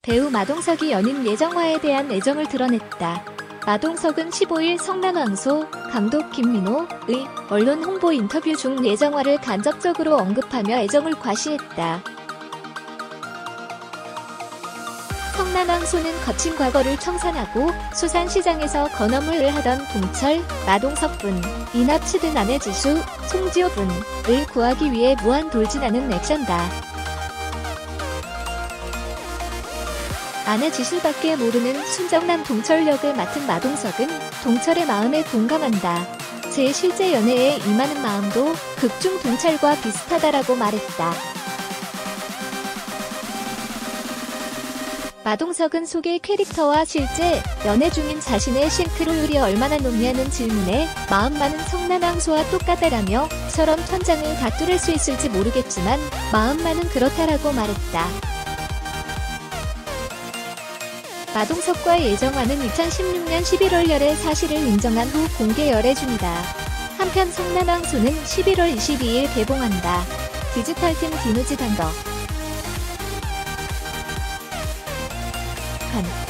배우 마동석이 연인 예정화에 대한 애정을 드러냈다. 마동석은 15일 성난왕소 감독 김민호의 언론 홍보 인터뷰 중 예정화를 간접적으로 언급하며 애정을 과시했다. 성난왕소는 거친 과거를 청산하고 수산시장에서 건어물을 하던 동철, 마동석분, 이 납치된 아내 지수, 송지효분을 구하기 위해 무한 돌진하는 액션다. 아내 지수밖에 모르는 순정남 동철 역을 맡은 마동석은 동철의 마음에 공감한다. 제 실제 연애에 임하는 마음도 극중 동철과 비슷하다라고 말했다. 마동석은 소개 캐릭터와 실제 연애 중인 자신의 싱크로율이 얼마나 높냐는 질문에 마음 많은 성난왕소와 똑같다라며 저런 천장을 다 뚫을 수 있을지 모르겠지만 마음만은 그렇다라고 말했다. 마동석과의 예정화는 2016년 11월 열애 사실을 인정한 후 공개 열애 중이다. 한편 성난왕소는 11월 22일 개봉한다. 디지털팀 김우지 단독.